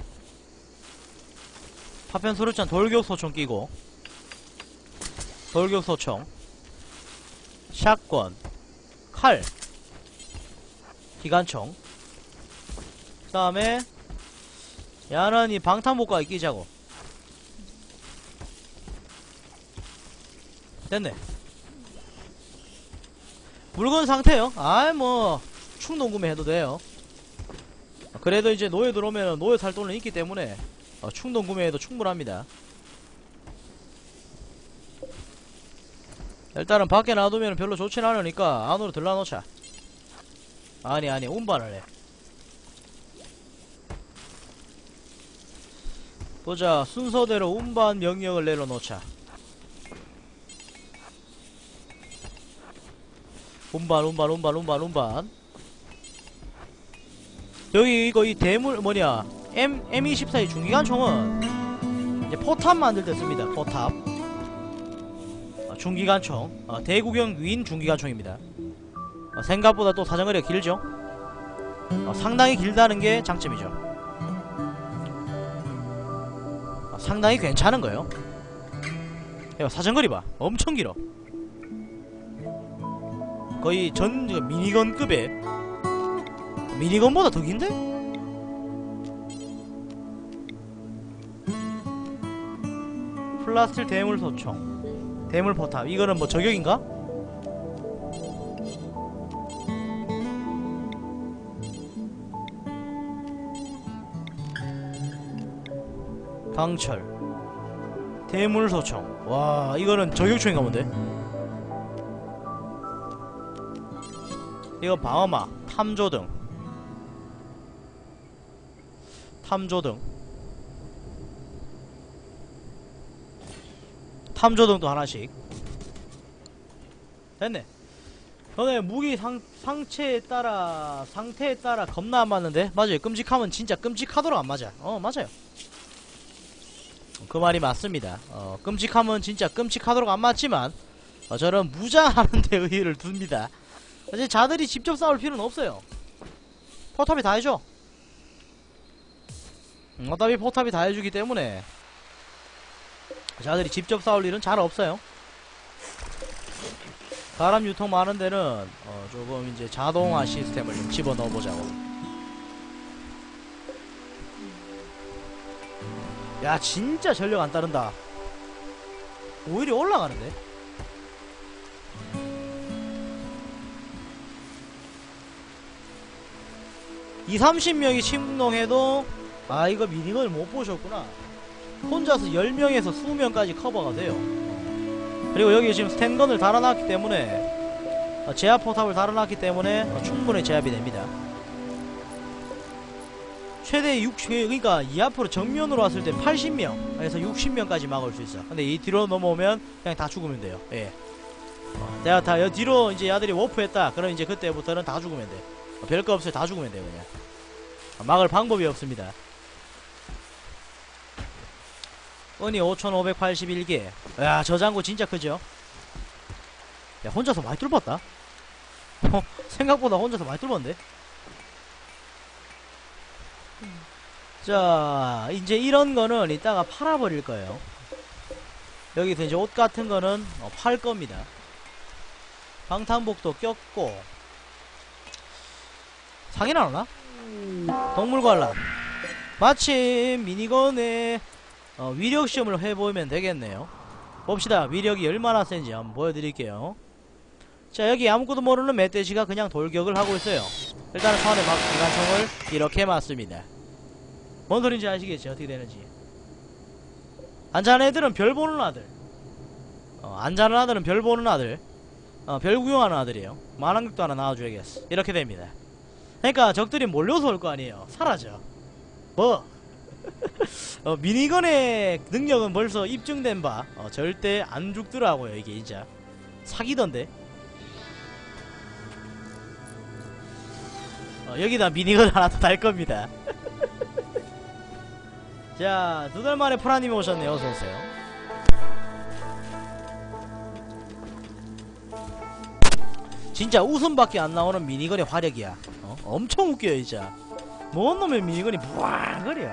파편소르찬 돌격소총 끼고, 돌격소총, 샷건, 칼, 기관총. 그 다음에 야는 이 방탄복과에 끼자고. 됐네. 물건 상태요. 뭐 충동 구매해도 돼요. 그래도 이제 노예 들어오면 노예 살 돈은 있기 때문에 충동 구매해도 충분합니다. 일단은 밖에 놔두면 별로 좋진 않으니까 안으로 들러놓자. 아니 운반을 해. 보자. 순서대로 운반 명령을 내려놓자. 운반. 여기 이거 이 대물 뭐냐 M24의 중기관총은 이제 포탑 만들 때 씁니다. 포탑. 중기관총. 대구경 윈 중기관총입니다. 생각보다 또 사정거리가 길죠. 상당히 길다는 게 장점이죠. 상당히 괜찮은 거예요. 야, 사정거리 봐. 엄청 길어. 거의 전 미니건급의, 미니건보다 더 긴데? 플라스틸 대물 소총, 대물 포탑. 이거는 뭐 저격인가? 강철, 대물 소총. 와, 이거는 저격총인가 본데? 이거 방어막, 탐조등, 탐조등, 탐조등도 하나씩. 됐네. 너네 무기 상태에 따라 겁나 안 맞는데? 맞아요. 끔찍하면 진짜 끔찍하도록 안 맞아. 맞아요. 그 말이 맞습니다. 끔찍하면 진짜 끔찍하도록 안 맞지만, 저는 무장하는 데 의의를 둡니다. 사실 자들이 직접 싸울 필요는 없어요. 포탑이 다 해줘. 어차피 포탑이 다 해주기 때문에 자들이 직접 싸울 일은 잘 없어요. 사람 유통 많은 데는 조금 이제 자동화 시스템을 좀 집어넣어 보자고. 야, 진짜 전력 안 따른다. 오히려 올라가는데? 이 30명이 침농해도, 이거 미니건을 못 보셨구나. 혼자서 10명에서 20명까지 커버가 돼요. 그리고 여기 지금 스탠건을 달아놨기 때문에, 제압 포탑을 달아놨기 때문에 충분히 제압이 됩니다. 최대 60, 그러니까 이 앞으로 정면으로 왔을 때 80명 그래서 60명까지 막을 수 있어. 근데 이 뒤로 넘어오면 그냥 다 죽으면 돼요. 예. 내가 다 여 뒤로 이제 야들이 워프했다. 그럼 이제 그때부터는 다 죽으면 돼. 별거 없어요. 다 죽으면 돼요. 그냥 막을 방법이 없습니다. 은이 5581개. 야, 저장고 진짜 크죠? 야, 혼자서 많이 뚫었다. 생각보다 혼자서 많이 뚫었는데. 자, 이제 이런 거는 이따가 팔아버릴 거예요. 여기서 이제 옷 같은 거는 팔 겁니다. 방탄복도 꼈고. 상이나 오나? 동물관람. 마침 미니건에 위력 시험을 해보면 되겠네요. 봅시다. 위력이 얼마나 센지 한번 보여드릴게요. 자, 여기 아무것도 모르는 멧돼지가 그냥 돌격을 하고 있어요. 일단은 처음에 막 기관총을 이렇게 맞습니다. 뭔 소린지 아시겠지? 어떻게 되는지. 안 자는 애들은 별 보는 아들. 안 자는 아들은 별 보는 아들. 별 구경하는 아들이에요. 만환극도 하나 나와줘야겠어. 이렇게 됩니다. 그러니까 적들이 몰려서 올 거 아니에요. 사라져. 뭐? 미니건의 능력은 벌써 입증된 바 절대 안 죽더라고요. 이게 진짜 사기던데. 여기다 미니건 하나 더 달 겁니다. 자, 2달 만에 프라님이 오셨네요. 어서오세요. 진짜 웃음밖에 안 나오는 미니건의 화력이야. 엄청 웃겨요 진짜. 뭔 놈의 미니건이 부앙거려.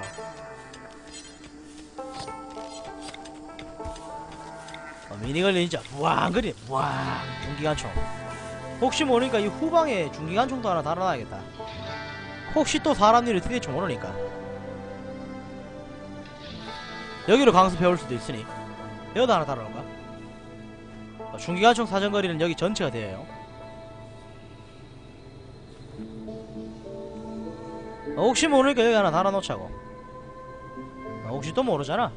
미니건이 진짜 부앙거려. 부앙. 중기관총. 혹시 모르니까 이 후방에 중기관총도 하나 달아놔야겠다. 혹시 또 사람 일이 어떻게 될지 모르니까. 여기로 강수 배울 수도 있으니 여기다 하나 달아놓을까? 중기관총 사정거리는 여기 전체가 돼요. 혹시 모르니까 여기 하나 달아놓자고. 혹시 또 모르잖아.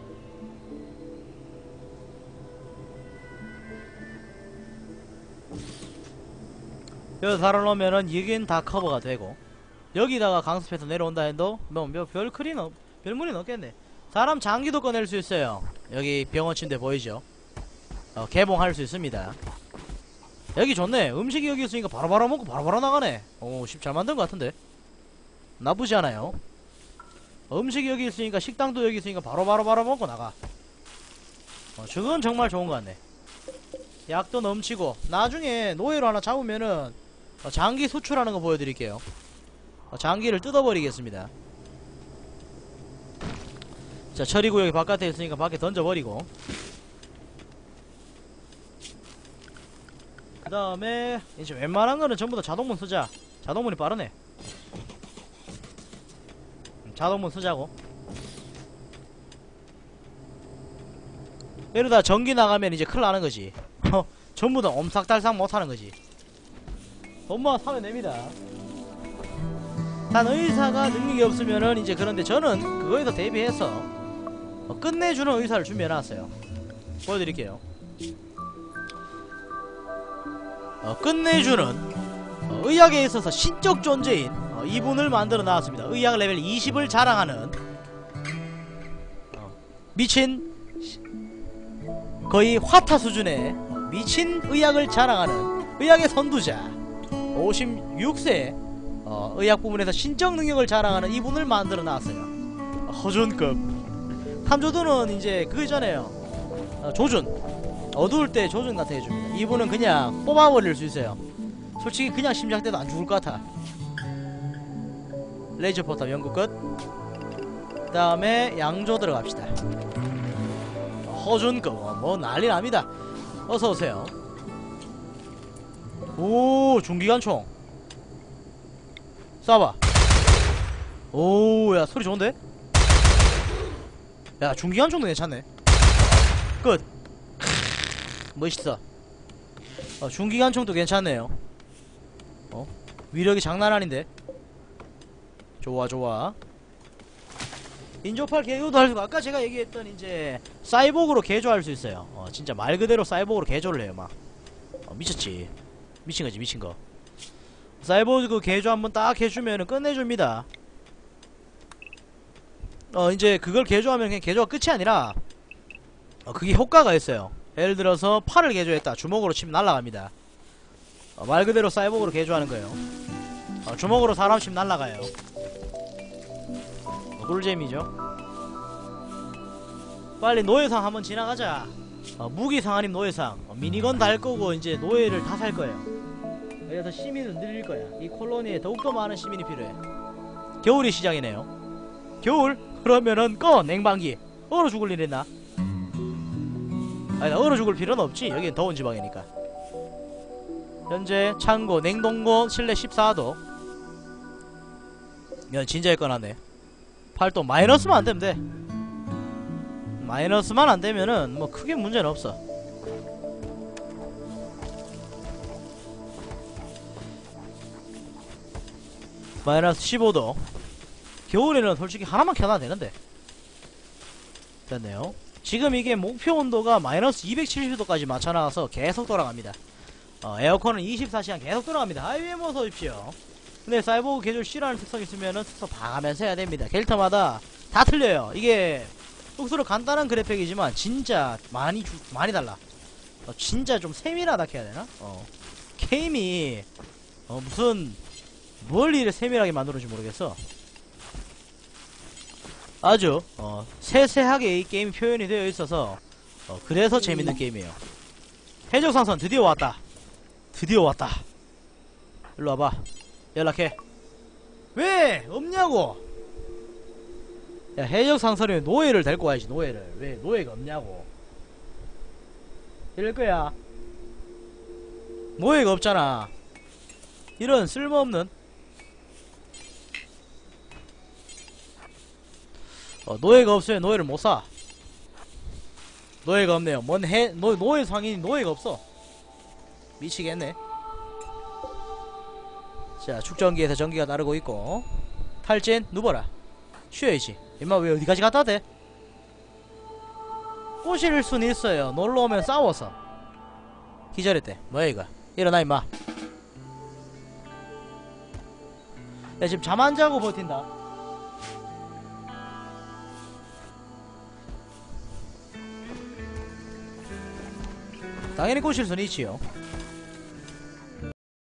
여기 달아놓으면은 여긴 다 커버가 되고, 여기다가 강습해서 내려온다 해도 뭐 별무리는 없겠네. 사람 장기도 꺼낼 수 있어요. 여기 병원 침대 보이죠? 개봉할 수 있습니다. 여기 좋네. 음식이 여기 있으니까 바로바로 먹고 바로바로 나가네. 오, 집 잘 만든 것 같은데. 나쁘지 않아요. 음식이 여기 있으니까, 식당도 여기 있으니까 바로 먹고 나가. 저건 정말 좋은 것 같네. 약도 넘치고. 나중에 노예로 하나 잡으면은 장기 수출하는 거 보여드릴게요. 장기를 뜯어버리겠습니다. 자, 처리구역이 바깥에 있으니까 밖에 던져버리고, 그 다음에 이제 웬만한 거는 전부 다 자동문 쓰자. 자동문이 빠르네. 자동문 쓰자고. 이러다 전기 나가면 이제 큰일 나는 거지. 전부 다 옴삭달싹 못하는 거지. 돈만 사면 됩니다. 단 의사가 능력이 없으면은 이제, 그런데 저는 그거에서 대비해서 끝내주는 의사를 준비해놨어요. 보여드릴게요. 끝내주는 의학에 있어서 신적 존재인 이분을 만들어 놨습니다. 의학 레벨 20을 자랑하는 미친, 거의 화타 수준의 미친 의학을 자랑하는 의학의 선두자, 56세 의학 부분에서 신적 능력을 자랑하는 이분을 만들어 놨어요. 허준급. 탐조도는 이제 그거 있잖아요. 조준. 어두울 때 조준 같아 해줍니다. 이분은 그냥 뽑아버릴 수 있어요. 솔직히 그냥 심장때도 안 죽을 것 같아. 레이저 포탑 연구 끝. 그 다음에 양조 들어갑시다. 허준급. 뭐 난리 납니다. 어서오세요. 오, 중기관총 쏴봐. 오, 야, 소리 좋은데? 야, 중기관총도 괜찮네. 끝. 멋있어. 중기관총도 괜찮네요. 위력이 장난 아닌데. 좋아, 좋아. 인조팔 개조도 할 수, 아까 제가 얘기했던 이제 사이보그로 개조할 수 있어요. 진짜 말 그대로 사이보그로 개조를 해요. 막 미쳤지. 미친거지, 미친거. 사이보그 개조 한번 딱 해주면은 끝내줍니다. 이제 그걸 개조하면 그냥 개조가 끝이 아니라 그게 효과가 있어요. 예를 들어서 팔을 개조했다. 주먹으로 치면 날아갑니다. 말 그대로 사이보그로 개조하는 거예요. 주먹으로 사람 치면 날아가요. 꿀잼이죠. 빨리 노예상 한번 지나가자. 무기상 아님 노예상. 미니건 달 거고 이제 노예를 다 살 거예요. 그래서 시민은 늘릴 거야. 이 콜로니에 더욱더 많은 시민이 필요해. 겨울이 시작이네요. 겨울? 그러면은 꺼 냉방기. 얼어 죽을 일 있나? 아니, 얼어 죽을 필요는 없지. 여긴 더운 지방이니까. 현재 창고 냉동고 실내 14도. 이건 진작에 꺼놨네. 8도. 마이너스만 안되면 돼. 마이너스만 안되면은 뭐 크게 문제는 없어. 마이너스 15도. 겨울에는 솔직히 하나만 켜놔도 되는데. 됐네요. 지금 이게 목표 온도가 마이너스 270도까지 맞춰놔서 계속 돌아갑니다. 에어컨은 24시간 계속 돌아갑니다. 하이웨이 모서 오십시오. 근데 사이보그 개조 싫어하는 특성 있으면은 특성 봐가면서 해야 됩니다. 캐릭터마다 다 틀려요. 이게 뚝수로 간단한 그래픽이지만 진짜 많이 달라. 진짜 좀 세밀하다 해야 되나? 게임이 무슨 뭘 이래 세밀하게 만들었는지 모르겠어. 아주 세세하게 이 게임이 표현이 되어 있어서 그래서 재밌는 게임이에요. 해적상선 드디어 왔다. 드디어 왔다. 일로 와봐. 연락해. 왜 없냐고. 야, 해적상선이면 노예를 데리고 와야지. 노예를. 왜 노예가 없냐고. 이럴 거야. 노예가 없잖아. 이런 쓸모없는. 노예가 없으면 노예를 못 사. 노예가 없네요. 노예 상인이 노예가 없어. 미치겠네. 자, 축전기에서 전기가 나르고 있고. 탈진 누워라. 쉬어야지. 임마 왜 어디까지 갔다 대? 꼬실 순 있어요. 놀러오면 싸워서. 기절했대. 뭐야 이거. 일어나 임마. 야, 지금 잠 안 자고 버틴다. 당연히 꼬실 순 있지요.